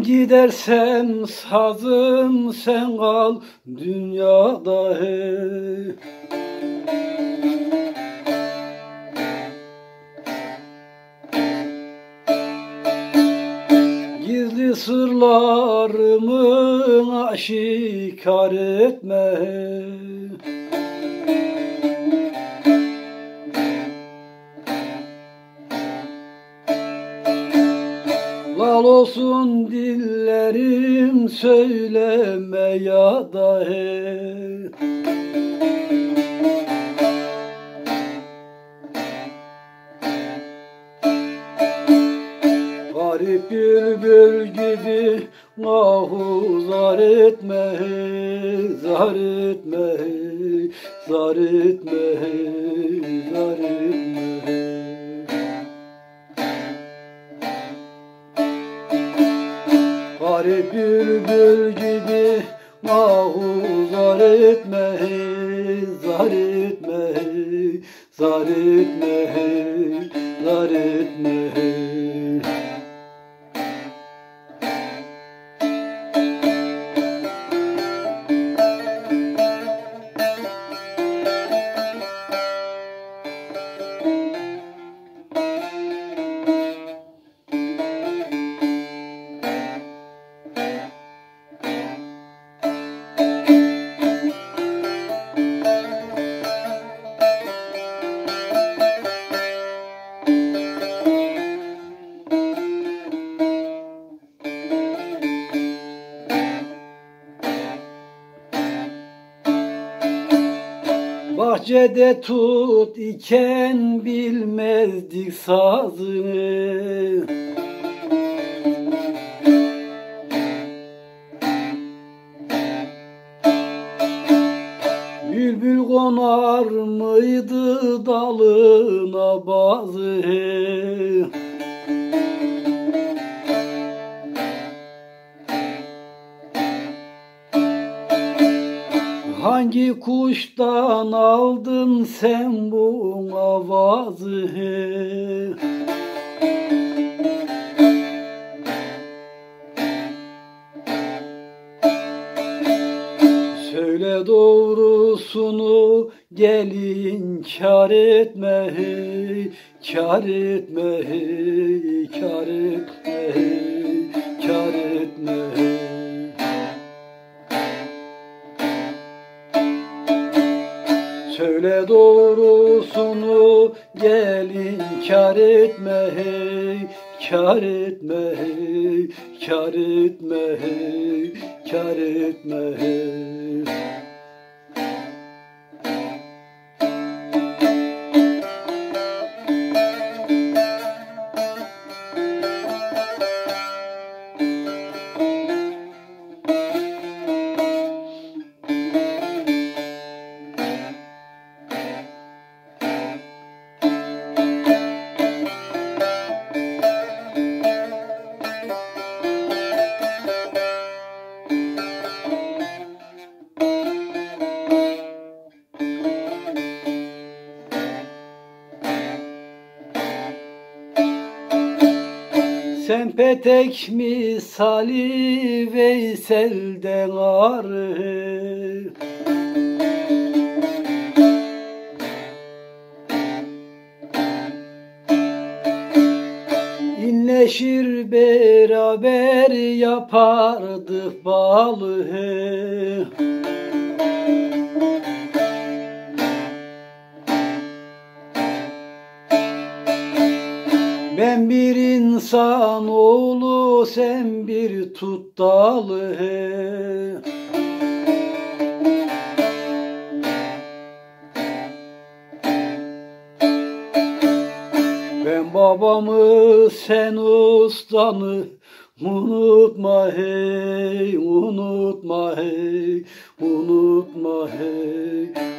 gidersem sazım sen kal dünyada hey. Gizli sırlarımı aşikar etme hey. Lal olsun dillerim söyleme ya da hey. Garip bülbül gibi ahu zar etme hey, zar etme hey, zar etme hey, zar etme hey. Garip bülbül gibi ahu zar etme hey, zar etme hey, zar etme hey, zar etme hey. Bahçede tut iken bilmezdik sazını. Bülbül konar mıydı dalına bazı? Hangi kuştan aldın sen bu avazı? Söyle doğrusunu gel inkar etme hey, kar etme hey, kar etme hey, kar etme hey. Söyle doğrusunu gel inkar etme hey, kar etme hey, kar etme hey, kar etme hey. Sen petek misali Veysel'den arı. İnleşir beraber yapardık balı. Ben bir insan oğlu, sen bir tut dalı. Ben babamı, sen ustanı unutma hey, unutma hey, unutma hey.